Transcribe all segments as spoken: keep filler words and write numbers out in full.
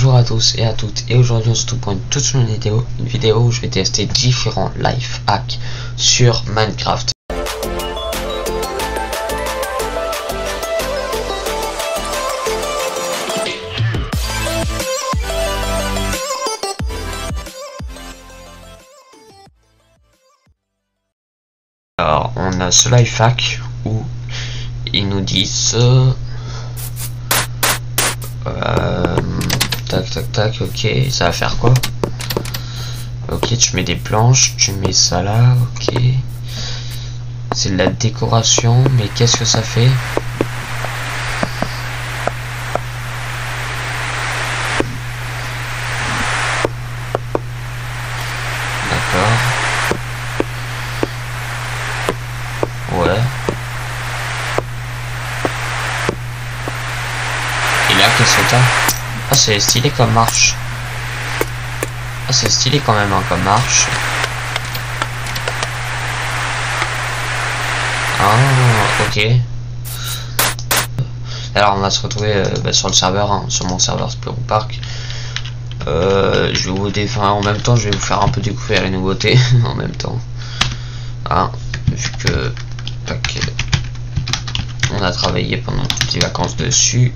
Bonjour à tous et à toutes, et aujourd'hui on se retrouve pour une toute nouvelle vidéo, une vidéo où je vais tester différents life hacks sur Minecraft. Alors on a ce life hack où ils nous disent euh, euh, tac tac tac, ok, ça va faire quoi? Ok, tu mets des planches, tu mets ça là, ok. C'est de la décoration, mais qu'est-ce que ça fait? D'accord. Ouais. Et là, qu'est-ce que t'as? Ah, c'est stylé comme marche. Ah, c'est stylé quand même hein, comme marche. Ah, ok. Alors, on va se retrouver euh, bah, sur le serveur, hein, sur mon serveur Spirou Park. Euh, je vais vous défendre en même temps, je vais vous faire un peu découvrir les nouveautés en même temps. Hein, vu que tac, on a travaillé pendant toutes les vacances dessus.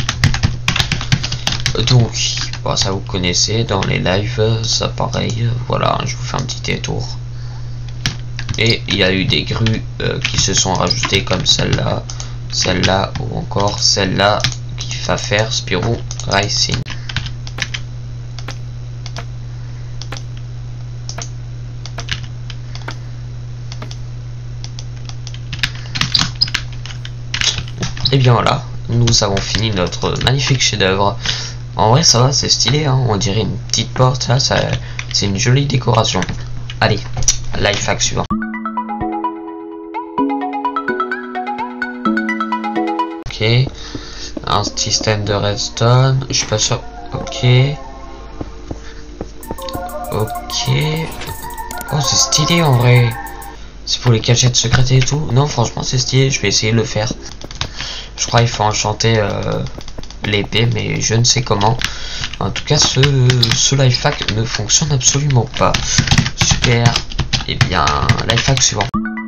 Donc, bon, ça vous connaissez, dans les lives, ça pareil, voilà, je vous fais un petit détour. Et il y a eu des grues euh, qui se sont rajoutées comme celle-là, celle-là ou encore celle-là qui va faire Spirou Racing. Et bien voilà, nous avons fini notre magnifique chef-d'œuvre. En vrai ça va, c'est stylé, hein, on dirait une petite porte, là, ça, c'est une jolie décoration. Allez, life hack suivant. Ok, un système de redstone, je suis pas sûr. Ok, ok. Oh, c'est stylé en vrai. C'est pour les cachettes secrètes et tout. Non, franchement, c'est stylé, je vais essayer de le faire. Je crois qu'il faut enchanter euh, l'épée, mais je ne sais comment. En tout cas, ce, ce life hack ne fonctionne absolument pas. Super. Et bien, life hack suivant.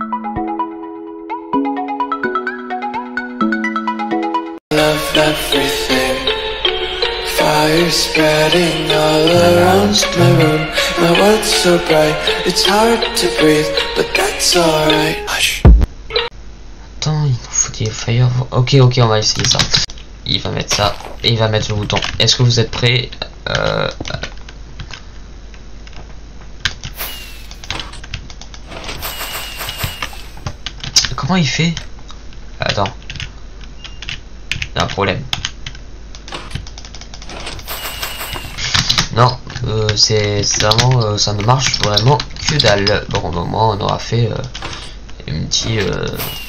Love everything. Fire spreading all around my room. My world's so bright, it's hard to breathe, but that's alright. Hush. Attends, il nous faut des fire. Ok, ok, on va essayer ça. Il va mettre ça et il va mettre le bouton. Est-ce que vous êtes prêts? euh... Comment il fait? Attends. Il y a un problème. Non, euh, c'est vraiment, euh, ça ne marche vraiment que dalle. Bon, au moment on aura fait euh, une petite... Euh,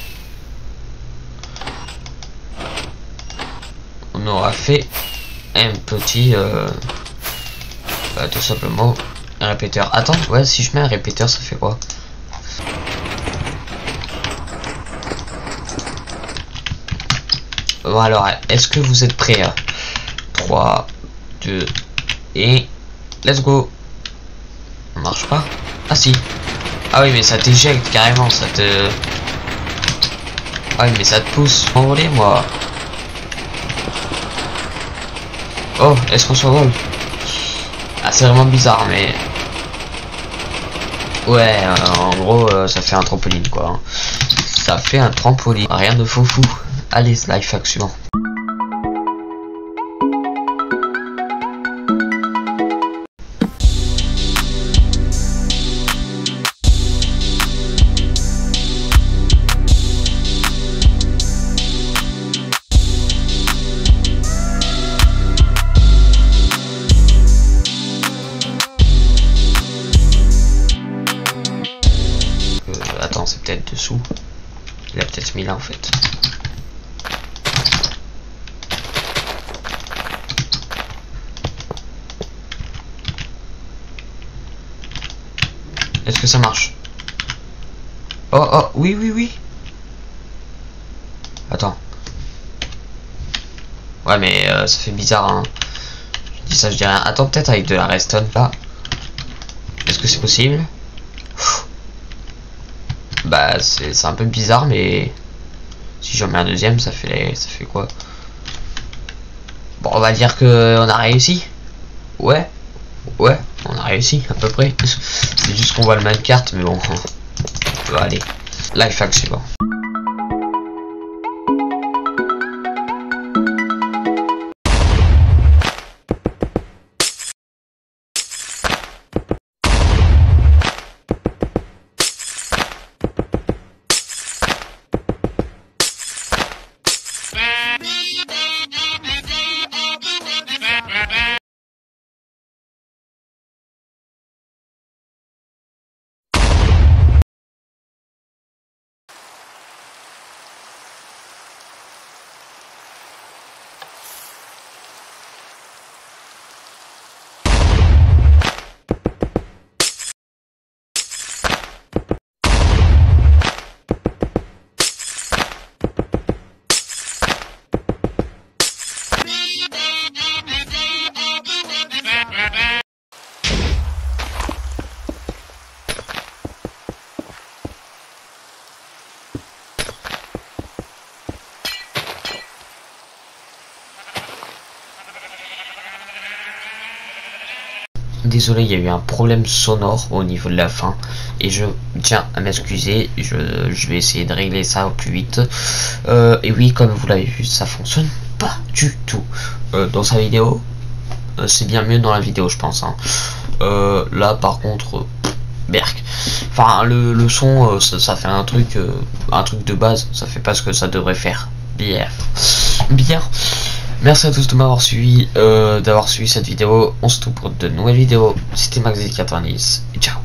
on aura fait un petit... Euh, bah, tout simplement un répéteur. Attends, ouais, si je mets un répéteur, ça fait quoi? Bon alors, est-ce que vous êtes prêts? Trois, deux... Et let's go. Ça marche pas? Ah si. Ah oui mais ça t'éjecte carrément, ça te... Ah oui mais ça te pousse. Envoler moi. Oh, est-ce qu'on s'envole? Ah c'est vraiment bizarre mais... Ouais, euh, en gros euh, ça fait un trampoline quoi. Hein. Ça fait un trampoline. Rien de faux fou. Allez, life hack suivant. Attends, c'est peut-être dessous. Il a peut-être mis là en fait. Est-ce que ça marche? Oh oh, oui oui oui. Attends. Ouais mais euh, ça fait bizarre hein. Je dis ça, je dis rien. Attends, peut-être avec de la redstone là. Est-ce que c'est possible? Bah c'est un peu bizarre, mais si j'en mets un deuxième, ça fait ça fait quoi? Bon, on va dire que on a réussi. Ouais, ouais, on a réussi à peu près. C'est juste qu'on voit le minecart, mais bon. Bon, allez, life hack suivant. Désolé, il y a eu un problème sonore au niveau de la fin et je tiens à m'excuser. Je, je vais essayer de régler ça au plus vite. Euh, et oui, comme vous l'avez vu, ça fonctionne pas du tout euh, dans sa vidéo. Euh, c'est bien mieux dans la vidéo, je pense. Hein. Euh, là, par contre, euh, berk. Enfin, le, le son, euh, ça, ça fait un truc, euh, un truc de base. Ça fait pas ce que ça devrait faire. Bien, bien. Merci à tous de m'avoir suivi, euh, d'avoir suivi cette vidéo. On se retrouve pour de nouvelles vidéos. C'était Max quatre-vingt-dix. Et ciao.